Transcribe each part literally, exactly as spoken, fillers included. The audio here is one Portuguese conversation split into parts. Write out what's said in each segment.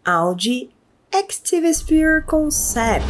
Audi ActiveSphere Concept.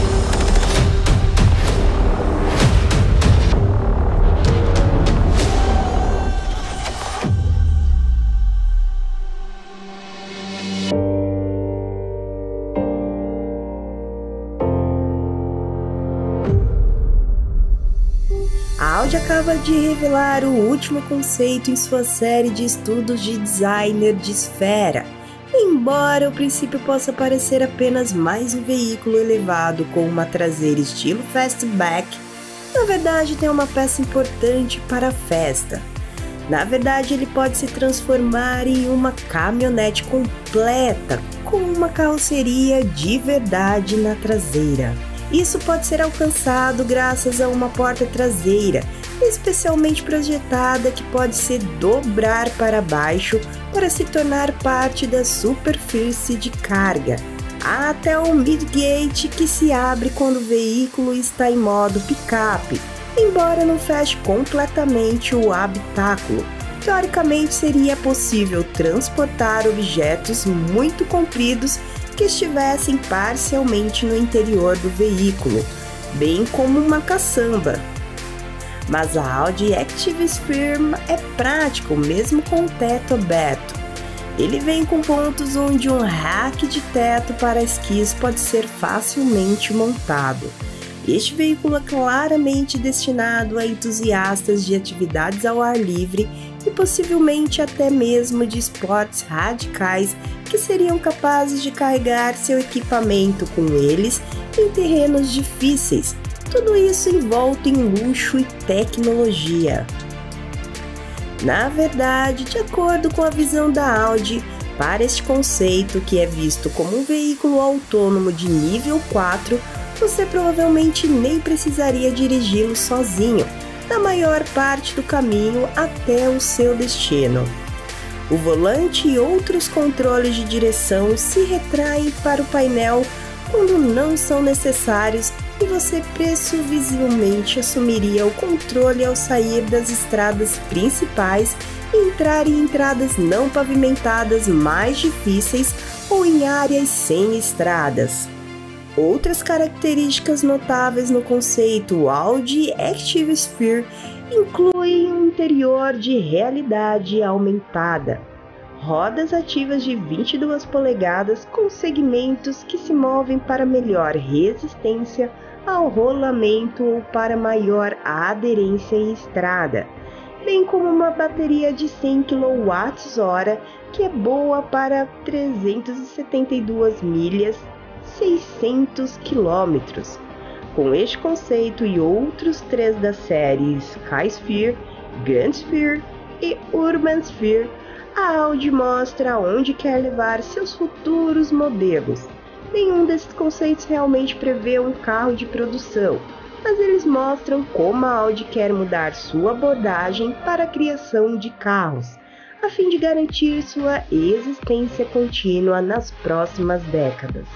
A Audi acaba de revelar o último conceito em sua série de estudos de designer de esfera. Embora o princípio possa parecer apenas mais um veículo elevado com uma traseira estilo fastback, na verdade tem uma peça importante para a festa. Na verdade, ele pode se transformar em uma caminhonete completa, com uma carroceria de verdade na traseira. Isso pode ser alcançado graças a uma porta traseira, especialmente projetada, que pode se dobrar para baixo para se tornar parte da superfície de carga. Há até um midgate que se abre quando o veículo está em modo picape, embora não feche completamente o habitáculo. Teoricamente, seria possível transportar objetos muito compridos que estivessem parcialmente no interior do veículo, bem como uma caçamba. Mas a Audi ActiveSphere é prático mesmo com o teto aberto. Ele vem com pontos onde um rack de teto para esquis pode ser facilmente montado. Este veículo é claramente destinado a entusiastas de atividades ao ar livre e possivelmente até mesmo de esportes radicais que seriam capazes de carregar seu equipamento com eles em terrenos difíceis, tudo isso envolto em luxo e tecnologia. Na verdade, de acordo com a visão da Audi, para este conceito, que é visto como um veículo autônomo de nível quatro, você provavelmente nem precisaria dirigi-lo sozinho, na maior parte do caminho até o seu destino. O volante e outros controles de direção se retraem para o painel quando não são necessários e você previsivelmente assumiria o controle ao sair das estradas principais e entrar em entradas não pavimentadas mais difíceis ou em áreas sem estradas. Outras características notáveis no conceito Audi ActiveSphere incluem um interior de realidade aumentada, rodas ativas de vinte e duas polegadas com segmentos que se movem para melhor resistência ao rolamento ou para maior aderência em estrada, bem como uma bateria de cem quilowatt-hora que é boa para trezentas e setenta e duas milhas, seiscentos quilômetros. Com este conceito e outros três da série Skysphere, Grandsphere e Urbansphere, a Audi mostra onde quer levar seus futuros modelos. Nenhum desses conceitos realmente prevê um carro de produção, mas eles mostram como a Audi quer mudar sua abordagem para a criação de carros, a fim de garantir sua existência contínua nas próximas décadas.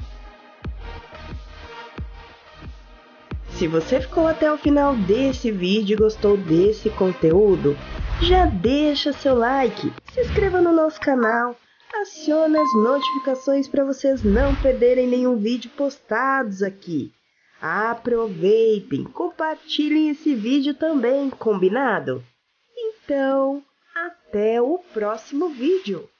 Se você ficou até o final desse vídeo e gostou desse conteúdo, já deixa seu like, se inscreva no nosso canal, acione as notificações para vocês não perderem nenhum vídeo postados aqui. Aproveitem, compartilhem esse vídeo também, combinado? Então, até o próximo vídeo!